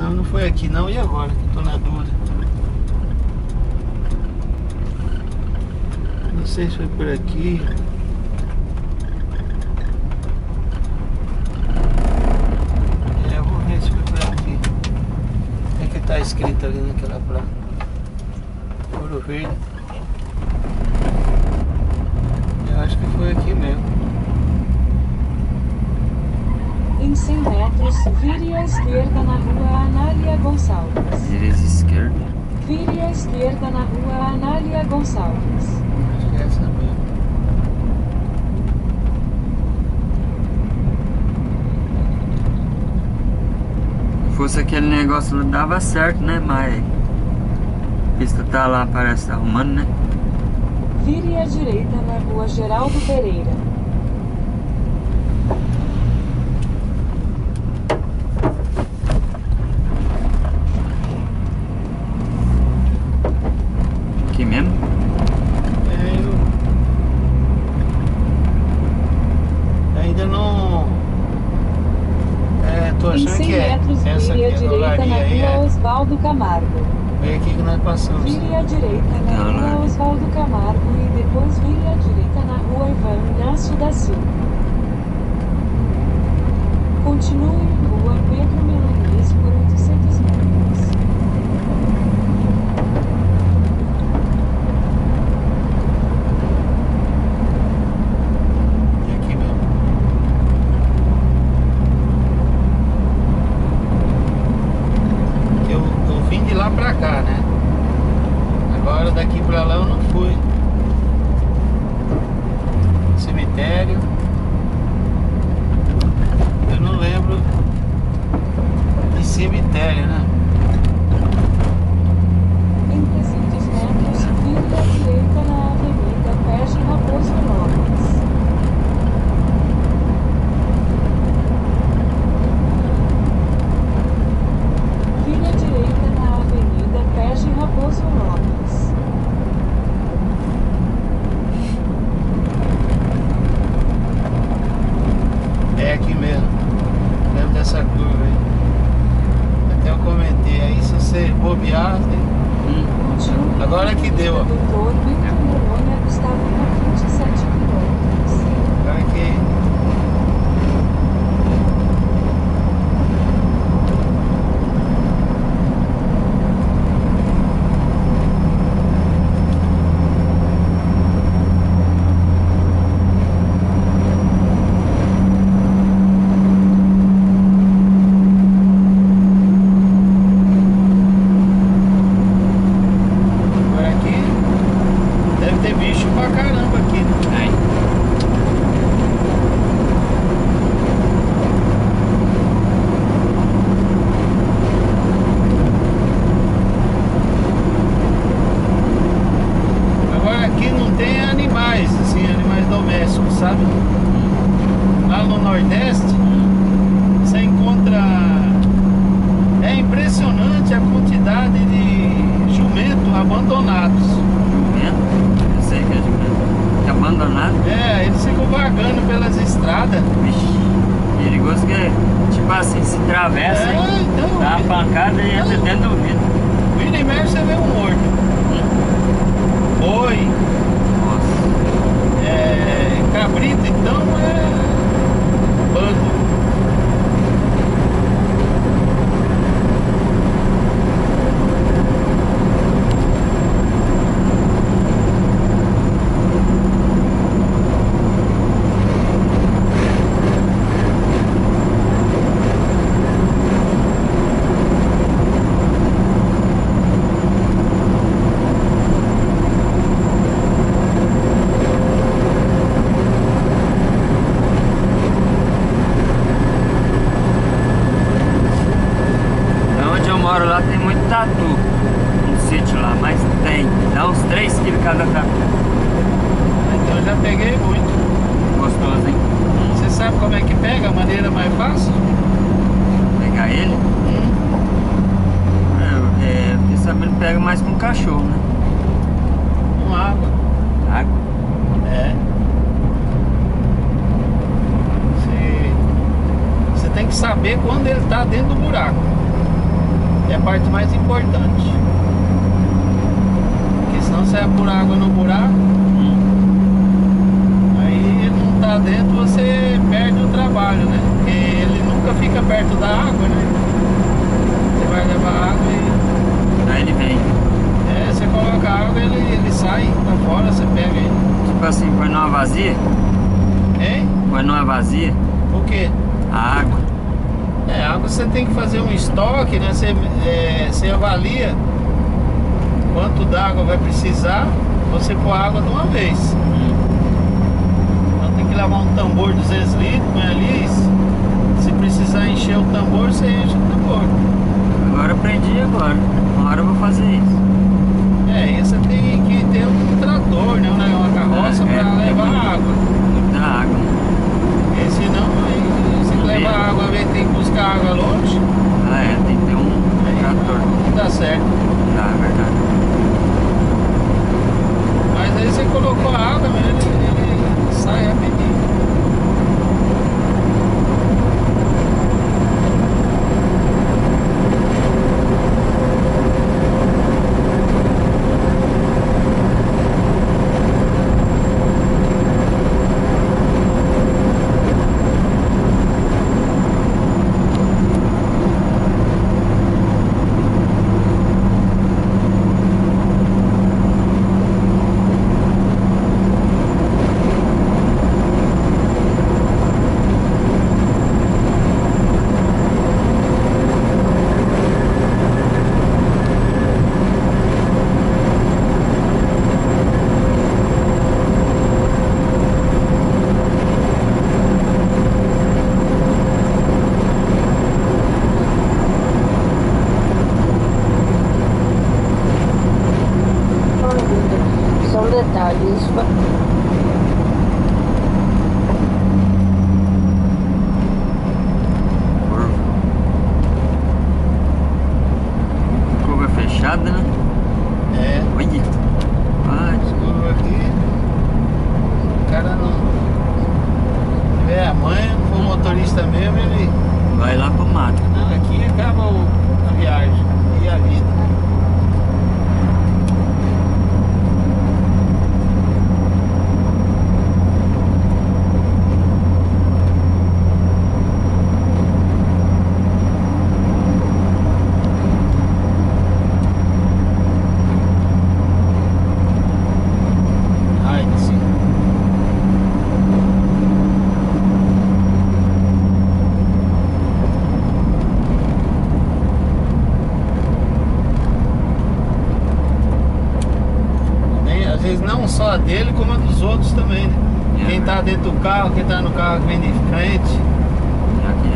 Não, não foi aqui não. E agora? Que eu tô na dúvida. Não sei se foi por aqui. Eu vou ver se foi por aqui. O que é que tá escrito ali naquela placa? Ouro Verde. Eu acho que foi aqui mesmo. Em 100 metros, vire à esquerda na rua Anália Gonçalves. Vire à esquerda. Vire à esquerda na rua Anália Gonçalves. Acho que é essa mesmo. Se fosse aquele negócio dava certo, né? Mas a pista tá lá, parece arrumando, né? Vire à direita na rua Geraldo Pereira. Aqui mesmo? Eu ainda não. Tô Em achando 100 que é. metros, Essa vire à aqui, a direita olaria na aí rua é. Osvaldo Camargo. Foi aqui que nós passamos. Vire à direita na Não, rua não. Osvaldo Camargo e depois vire à direita na rua Ivan Inácio da Silva. Continue em rua Pedro Melanias por 800 metros. É aqui mesmo. Eu vim de lá pra cá, né? Agora daqui pra lá eu não fui. Cemitério. Eu não lembro de cemitério, né? Em 300 metros, vire à direita na Avenida Pérez Raposo Lopes. Vire à direita na Avenida Pérez Raposo Lopes. É aqui mesmo. Lembro dessa curva aí. Até eu comentei aí, se você bobear, né? Continue Agora que deu, ó. Doutor Victor Noronha Gustavo na 27 quilômetros. Agora que. Agora aqui deve ter bicho pra caramba aqui, né? Aí. Agora aqui não tem animais, assim, animais domésticos, sabe? Lá no Nordeste você encontra. É impressionante a quantidade de jumento abandonados. Jumento? Eu sei que é jumento. Que abandonado. É, eles ficam vagando pelas estradas. Vixe. Perigoso que, tipo assim, se atravessa, então. dá uma pancada e entra dentro do vidro. Vira e mexe você vê um morto. Boi, Nossa. cabrito, então é bando. Onde eu moro lá tem muito tatu. Um sítio lá, mas tem. Dá uns 3 quilos cada tatu. Então eu já peguei muito. Gostoso, hein? Você sabe como é que pega? A maneira mais fácil? Pegar ele? Fiquei sabendo que pega mais com cachorro, né? Com água. Água. É. Você tem que saber quando ele tá dentro do buraco. É a parte mais importante. Porque senão você vai pôr água no buraco, aí ele não tá dentro, você perde o trabalho, né? Porque ele nunca fica perto da água, né? Você vai levar água e... Aí ele vem. É, você coloca água, ele sai pra fora, você pega ele. Tipo assim, põe numa vazia? Hein? Põe numa vazia? O quê? A água. É, a água você tem que fazer um estoque, né? Você avalia quanto d'água vai precisar, você pôr água de uma vez. Então tem que levar um tambor de 200 litros, põe ali. Se precisar encher o tambor, você enche o tambor. Agora aprendi agora. Uma hora eu vou fazer isso. É, e você tem que ter um trator, né? Uma carroça para levar água. Muita água. Porque senão, aí, você leva água, tem que buscar água longe. Ah, é, tem que ter um Aí trator. não dá certo. Tá, é verdade. Mas aí você colocou a água, ele sai rapidinho. Só um detalhe, isso vai... Curva fechada, né? É, Olha. Vai. curva aqui. O cara não tiver a manha, não for motorista mesmo, ele... Vai lá pro mato. Não, aqui acaba a viagem e a vida. Ai, sim. Às vezes não só a dele, como a dos outros também, né? É, Quem tá dentro do carro, quem tá no carro que vem de frente. Já que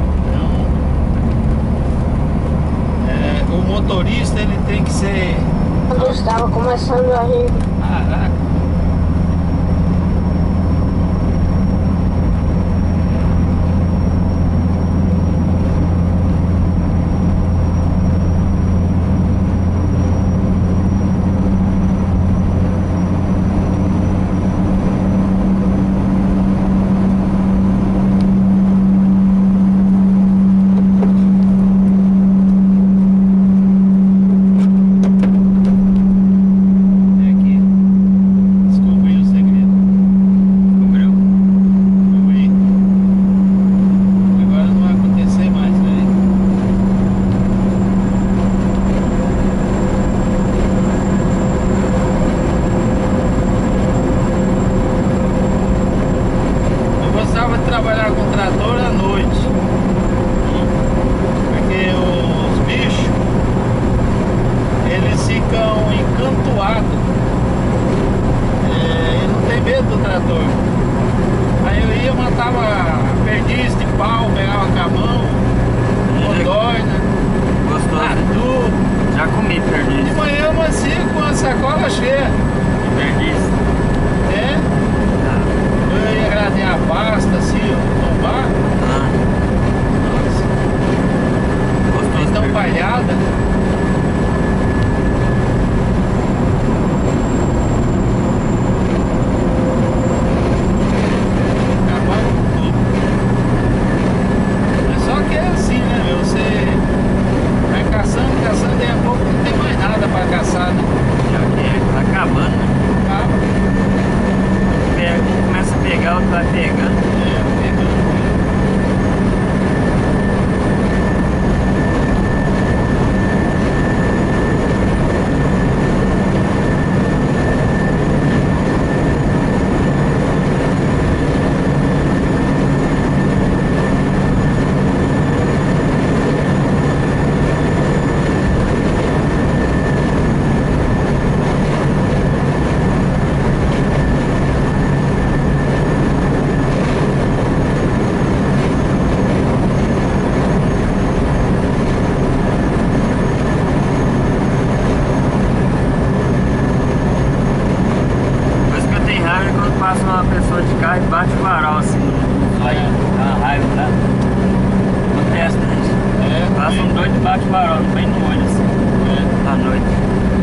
Então, o motorista ele tem que ser... Quando eu estava começando a rir, Caraca. É aqui. bate farol, bem no olho assim, à noite.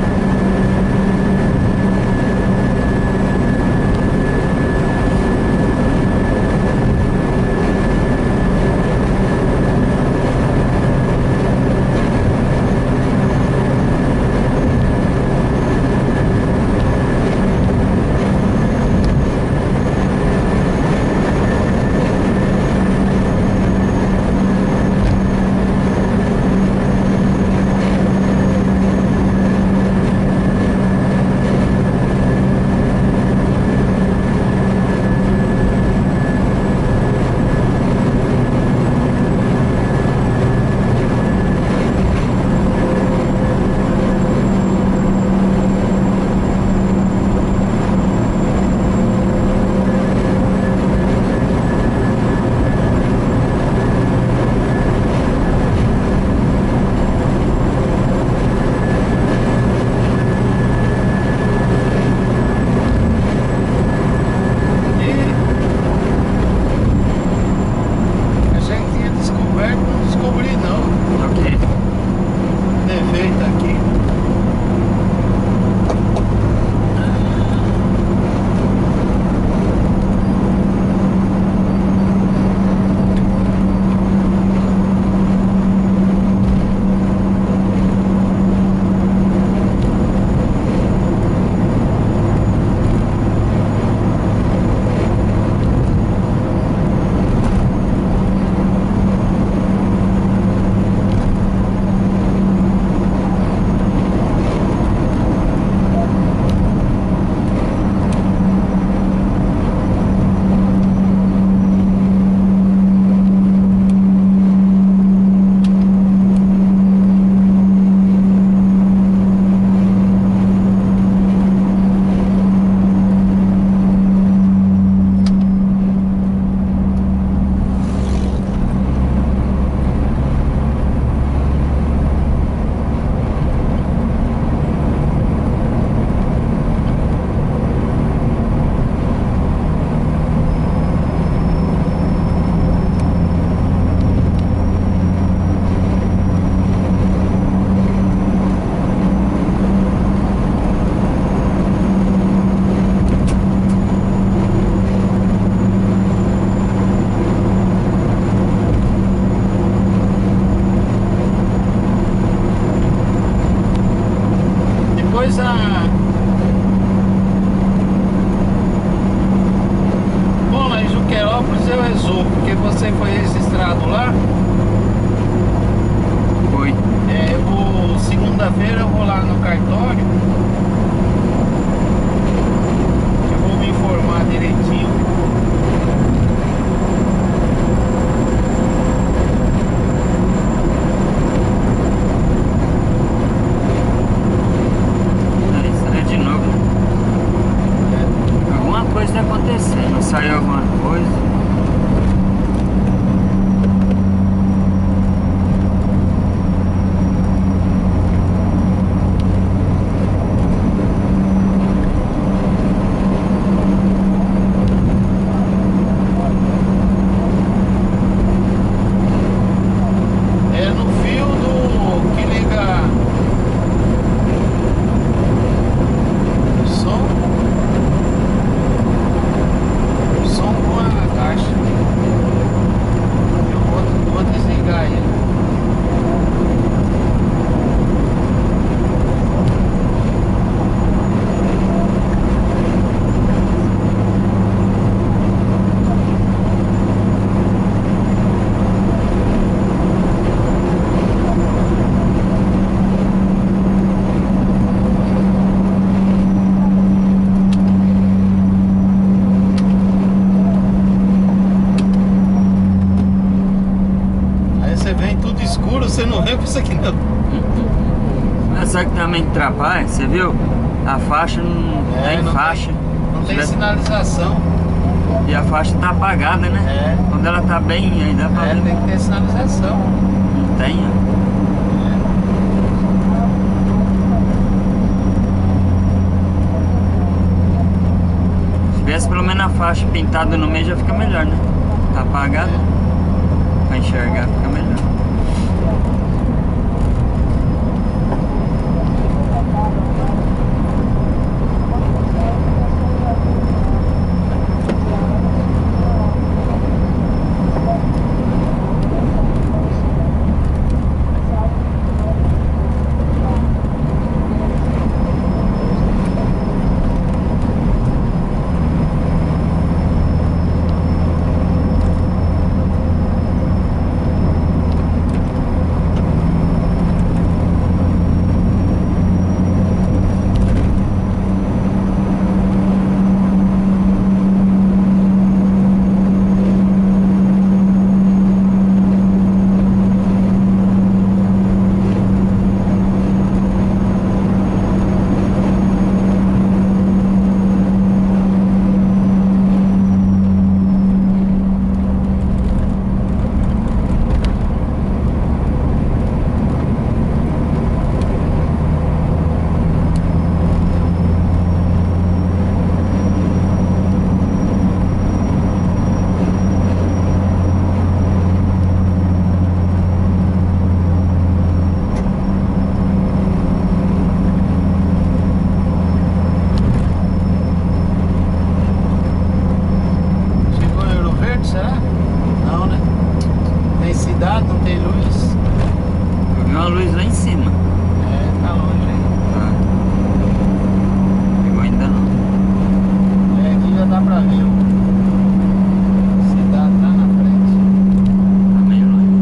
Bom, lá em Juquerópolis eu resolvo, porque você foi registrado lá. Foi. Segunda-feira eu vou lá no cartório. Eu vou me informar direitinho. Coisa acontecendo, saiu alguma coisa. Você não vê com isso aqui não. Mas sabe que também atrapalha? Você viu? A faixa não tem faixa. Não tem sinalização. E a faixa tá apagada, né? Quando ela tá bem, aí dá pra ver. Tem que ter sinalização. Não tem, ó. Se tivesse pelo menos a faixa pintada no meio já fica melhor, né? Tá apagada. Pra enxergar fica melhor. uma luz lá em cima. É, tá longe aí. Tá. Pegou ainda não. É, aqui já dá pra ver a cidade lá na frente. Tá meio longe.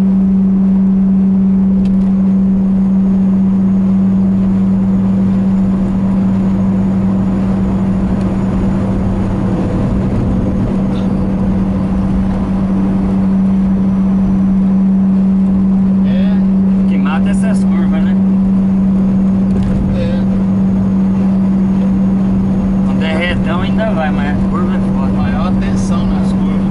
É, O que mata é essas curvas, né? é. Quando é retão ainda vai, mas a curva é foda. Maior tensão nas curvas.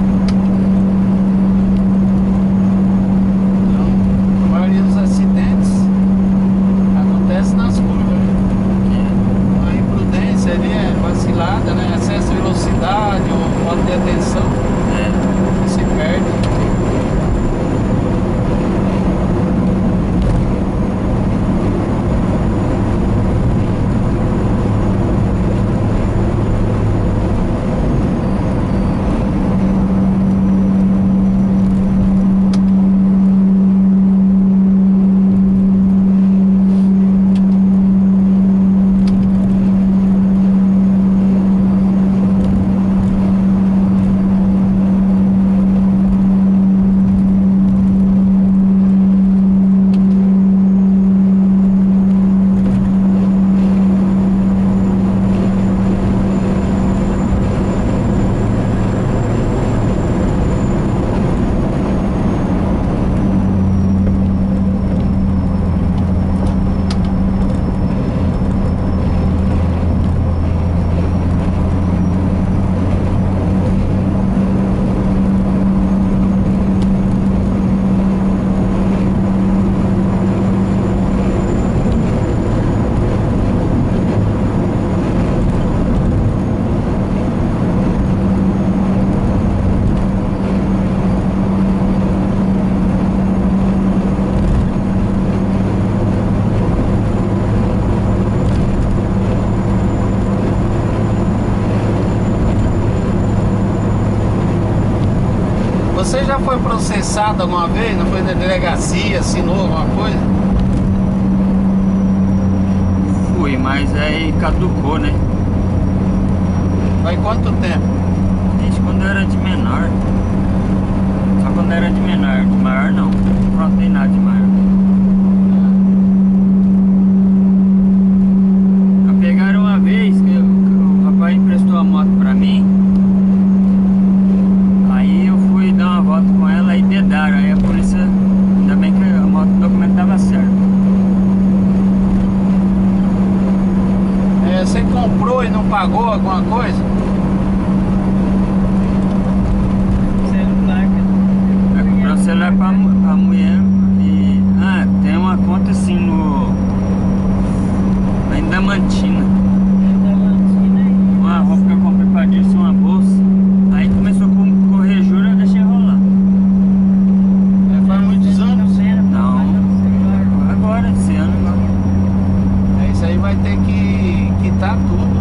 Então, a maioria dos acidentes acontece nas curvas. Né? A imprudência ali é vacilada, né? Excesso de velocidade ou falta de atenção, É. se perde. Você já foi processado alguma vez? Não foi na delegacia, assinou alguma coisa? Fui, mas aí caducou, né? Vai quanto tempo? Desde quando eu era de menor. Só quando eu era de menor. De maior não. Não aprontei nada de maior. Já pegaram uma vez que o rapaz emprestou a moto pra mim. Aí eu fui dar uma volta com ela e dedaram. Aí a polícia, ainda bem que a moto, o documento tava certo. É, você comprou e não pagou alguma coisa? Eu comprei um celular pra mulher e... Ah, tem uma conta assim no... Lá em Damantina. Uma roupa que eu comprei pra disso, uma bolsa. Aí começou a correr juros, eu deixei rolar. É, faz muitos anos. Não, agora, esse ano agora. É, isso aí vai ter que quitar tudo.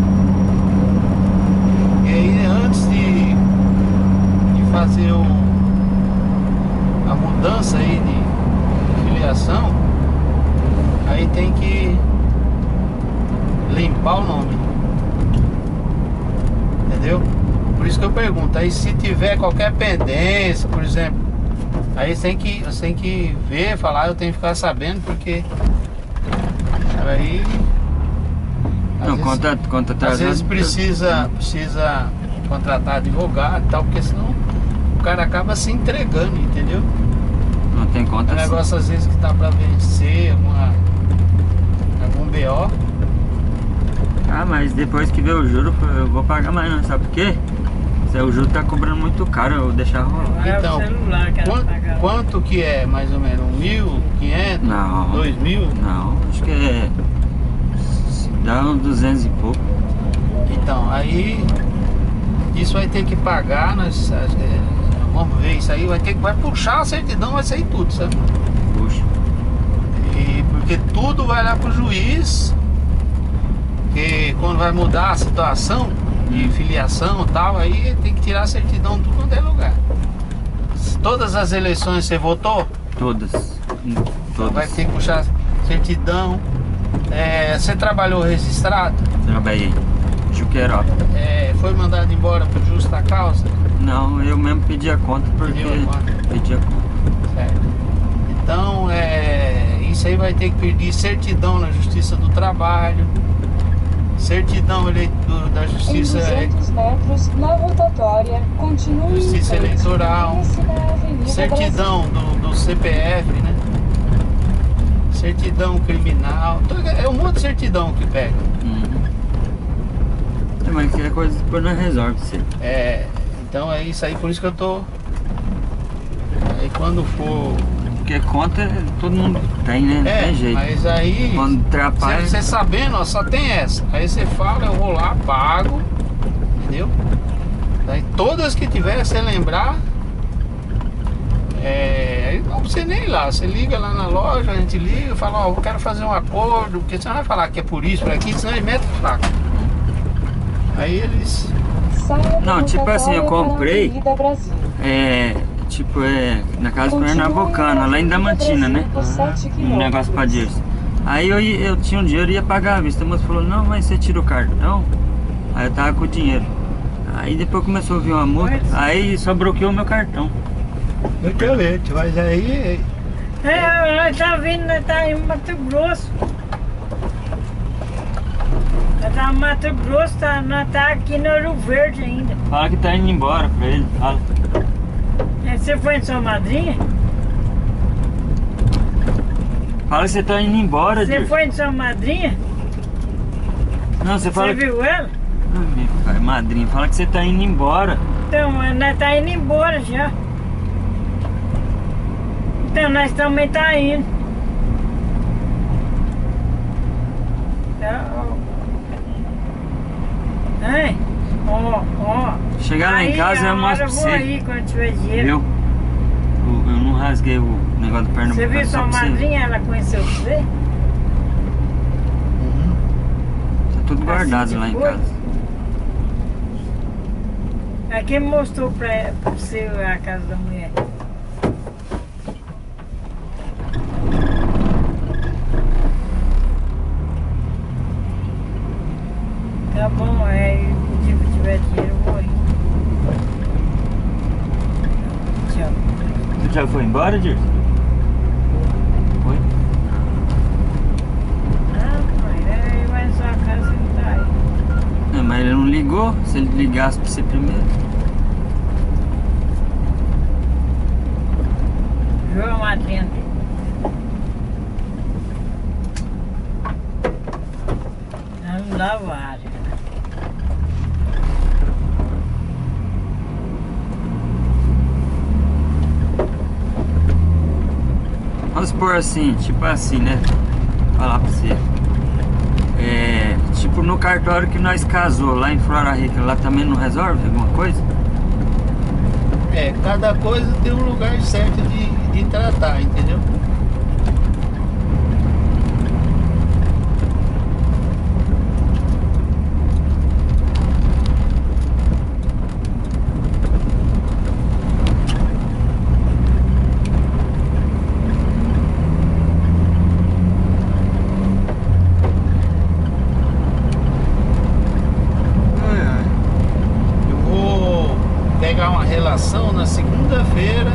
E aí antes de fazer a mudança aí de filiação, aí tem que limpar o nome. Entendeu? Por isso que eu pergunto, aí se tiver qualquer pendência, por exemplo, aí você tem que ver, falar, eu tenho que ficar sabendo, porque aí Não, conta às vezes precisa contratar advogado e tal, porque senão o cara acaba se entregando, entendeu? Não tem É conta um assim. negócio às vezes que tá pra vencer, algum BO. Ah, mas depois que ver o juro, eu vou pagar mais não, sabe por quê? Se o juro tá cobrando muito caro, eu vou deixar rolar. Então, quanto que é mais ou menos? 1.500? Não. 2.000? Não, acho que é... Dá uns 200 e pouco. Então, aí isso vai ter que pagar, vamos ver isso aí, vai puxar a certidão, vai sair tudo, sabe? Puxa. E porque tudo vai lá pro juiz, que quando vai mudar a situação de filiação e tal, aí tem que tirar a certidão tudo quanto é lugar. Todas as eleições você votou? Todas. Todos. Vai ter que puxar certidão. Você trabalhou registrado? Trabalhei. Juquerópolis. Foi mandado embora por justa causa? Não, eu mesmo pedi a conta porque... Pediu a conta? Pedi a conta. Certo. Então, isso aí vai ter que pedir certidão na Justiça do Trabalho, certidão da Justiça, Em 200 metros, na rotatória, continue Justiça em frente, Eleitoral, desce na Avenida certidão do CPF, né? Certidão criminal, é um monte de certidão que pega. Mas que é coisa que depois não resolve você. Então é isso aí, por isso que eu tô... Aí quando for... Porque conta todo mundo tem, né? Não tem jeito. Mas aí... Quando atrapalha... Você sabendo, ó, só tem essa. Aí você fala, eu vou lá, pago, entendeu? Daí todas que tiver, você lembrar... Aí não precisa nem ir lá. Você liga lá na loja, a gente liga, fala, ó, eu quero fazer um acordo, porque você não vai falar que é por isso, por aqui, senão eles metem fraco. Aí eles... Não, tipo assim, eu comprei... na casa do Pernambucano, lá em Damantina, né? Um negócio pra Dirce. Aí eu tinha um dinheiro e ia pagar à vista. A moça falou, não, mas você tira o cartão. Aí eu tava com o dinheiro. Aí depois começou a vir uma multa. Aí só bloqueou o meu cartão. Exatamente, mas aí... Nós tá vindo, nós tá em Mato Grosso. Nós tá em Mato Grosso, nós tá aqui no Ouro Verde ainda. Fala que tá indo embora pra ele, fala. Você foi em sua madrinha? Fala que você tá indo embora, Você foi em sua madrinha? Não, você fala... Você viu ela? Ah, meu pai, madrinha, fala que você tá indo embora. Então, nós tá indo embora já. Então, nós também tá indo. Hein? Ó. Chegar lá em casa eu mostro pra você. Eu vou aí quando tiver dinheiro. Viu? Eu não rasguei o negócio do Pernambucano. Você viu sua madrinha? Ela conheceu você? Tá tudo guardado lá em casa. Quem mostrou pra você a casa da mulher? Tá bom, se tiver dinheiro eu vou ir. Tchau. Você já foi embora, Dirce? Foi? Ele vai na sua casa e tá aí. Mas ele não ligou. Se ele ligasse pra você primeiro. João Madrinha. Não dá vários. Vamos supor assim, tipo assim, né? Vou falar pra você. Tipo no cartório que nós casou lá em Flora Rica, lá também não resolve alguma coisa? Cada coisa tem um lugar certo de tratar, entendeu? Na segunda-feira,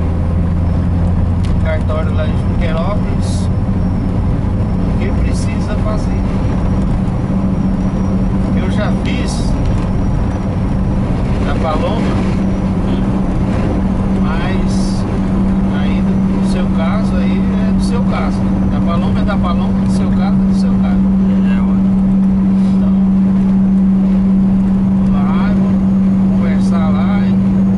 cartório lá em Juquerópolis, o que precisa fazer. Eu já fiz da Paloma, mas ainda no seu caso aí é do seu caso. Da Paloma é da Paloma, do seu caso é do seu caso. Então, lá eu vou conversar lá e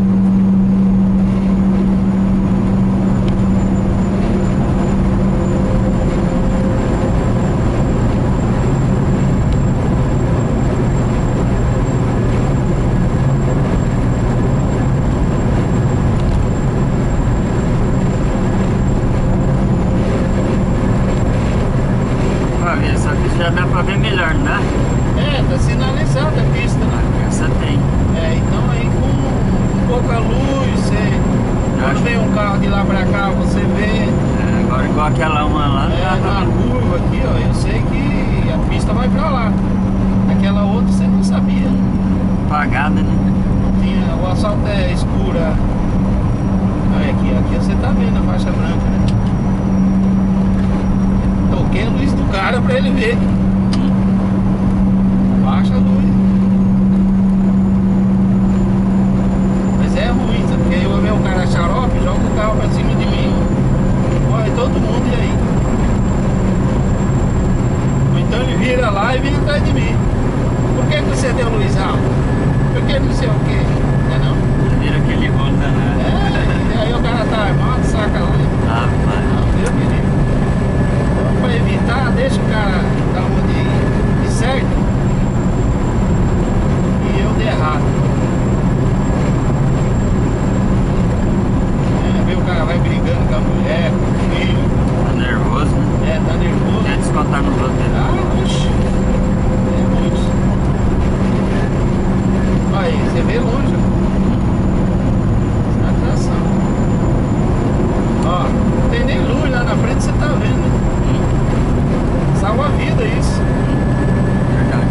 já dá pra ver melhor, não dá? tá sinalizada a pista, né? Essa tem. Então aí com pouca luz, quando vem um carro de lá pra cá, você vê. Agora igual aquela uma lá, não É, dá pra na curva aqui, ó, eu sei que a pista vai pra lá. Aquela outra você não sabia. apagada, né? Tinha, o asfalto é escura. Olha aqui você tá vendo a faixa branca, né? Toquei a luz do cara pra ele ver. Baixa a luz. Mas é ruim, sabe? Porque aí eu ver o cara xarope, joga o carro pra cima de mim. Morre todo mundo e aí? Ou então ele vira lá e vem atrás de mim. Por que você deu luz alta? Porque não sei o que, não? Vira aquele rolo danado. É, e aí o cara tá armado, saca lá. Rapaz. Não, Deus me livre. Então, pra evitar, deixa o cara dar uma de certo e eu de errado. É, vê o cara vai brigando com a mulher, com o filho. Tá nervoso, né? É, tá nervoso. Quer descontar nos outros. Ah, oxe. É muito. Aí, você vê longe. Atração. Ó, não tem nem luz lá na frente, você tá vendo, né? Salva a vida isso. Verdade.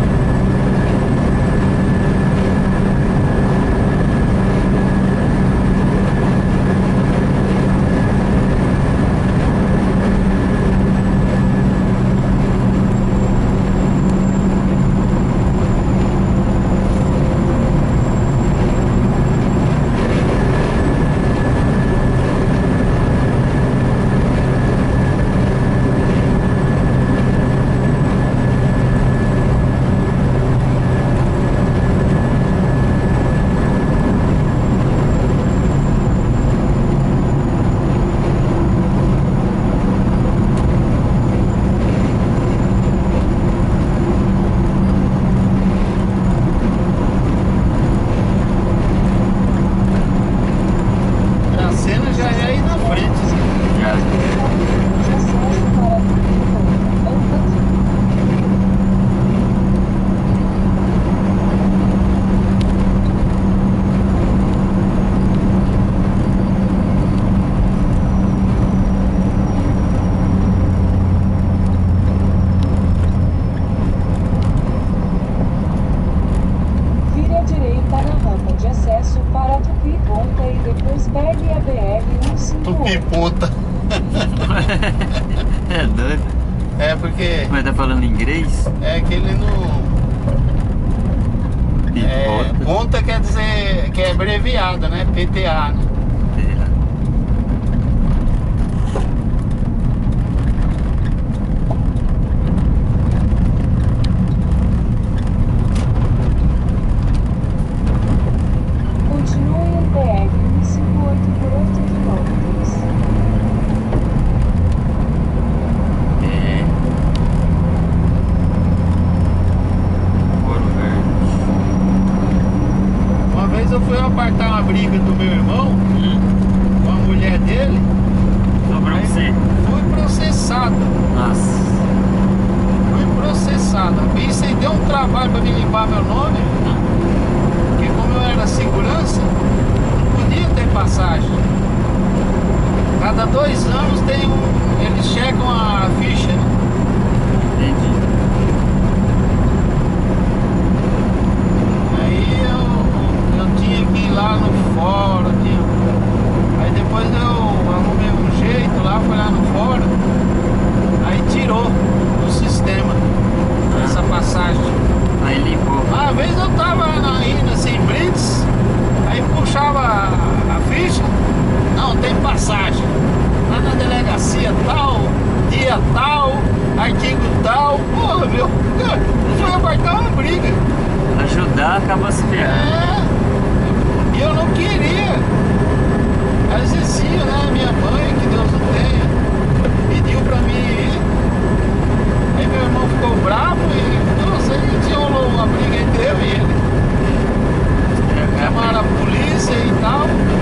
A cena já é aí na frente. Já. Acesso para vire à direita na rampa de acesso para Tupi Ponta e depois pegue a BR-158. Tupiputa. É doido. É porque Mas tá falando inglês? é que ele não. É, Pipota. ponta quer dizer que é abreviada, né? PTA, né? Sei lá. Continue em BR-158 por 8 quilômetros. É. Ouro Verde. Uma vez eu fui apartar uma briga do meu irmão com a mulher dele. Só pra aí você. Fui processado. Nossa. Fui processado. Isso aí deu um trabalho pra me limpar meu nome. Porque como eu era segurança, não podia ter passagem. Cada 2 anos tem eles checam a ficha, né? Entendi. Aí eu tinha que ir lá no fórum, aí depois eu arrumei um jeito lá, fui lá no fórum, aí tirou do sistema essa passagem. Aí limpou. Uma vez eu tava indo assim, blitz, aí puxava a ficha, não, tem passagem, lá na delegacia tal, dia tal, artigo tal, porra, meu, eu fui abarcar uma briga. Ajudar acaba se ferrando. É, e eu não queria. A Zezinho, né, minha mãe, que Deus o tenha, pediu pra mim ir. Aí meu irmão ficou bravo e, nossa, aí desenrolou uma briga entre eu e ele. Chamaram a polícia e tal.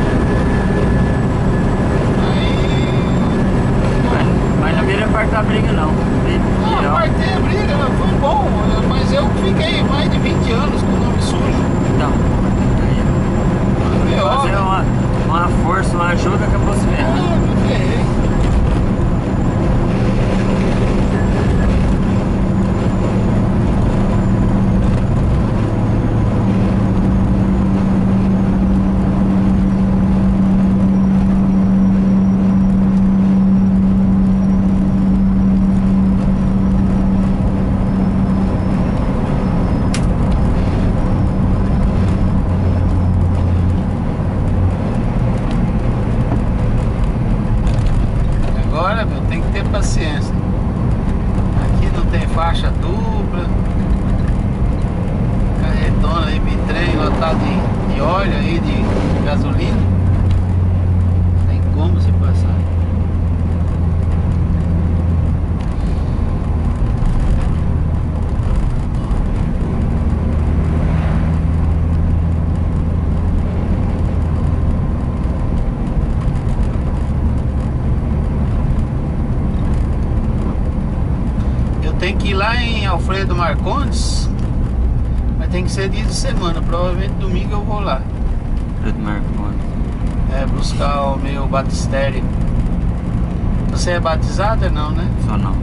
Aí. Mas não vira apartar briga não. Não, partei a briga, né, foi bom, mas eu fiquei mais de 20 anos com o nome sujo. Então. Aí. É Fazer uma força, uma ajuda acabou se ferrando. Me ferrei. faixa dupla, carretona aí, bitrem lotado de óleo aí, de gasolina. Não tem como você passar. Tem que ir lá em Alfredo Marcondes, mas tem que ser dia de semana. Provavelmente domingo eu vou lá. Alfredo Marcondes. Buscar o meu batistério. Você é batizado ou não, né? Só não.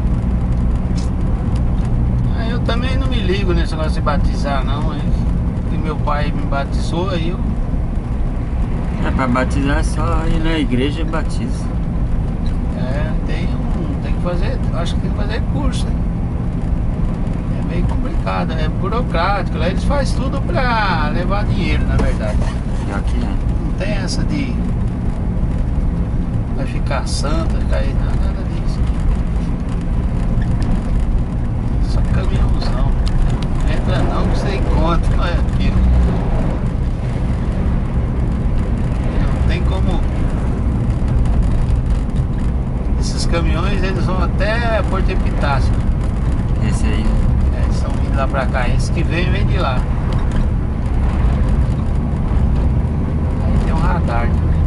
Eu também não me ligo nesse negócio de batizar, não. Porque meu pai me batizou, aí eu... Pra batizar é só ir na igreja e batiza. Tem que fazer, acho que tem que fazer curso. É meio complicado, é burocrático. Lá eles fazem tudo pra levar dinheiro, na verdade. Pior que é. Não tem essa de vai ficar santa, cair, nada disso. Só caminhãozão. Entra não que você encontra, não é aquilo. Não tem como. Esses caminhões, eles vão até Porto Epitácio. Esse aí, né? Eles estão vindo lá pra cá. Esse que vem de lá. Aí tem um radar.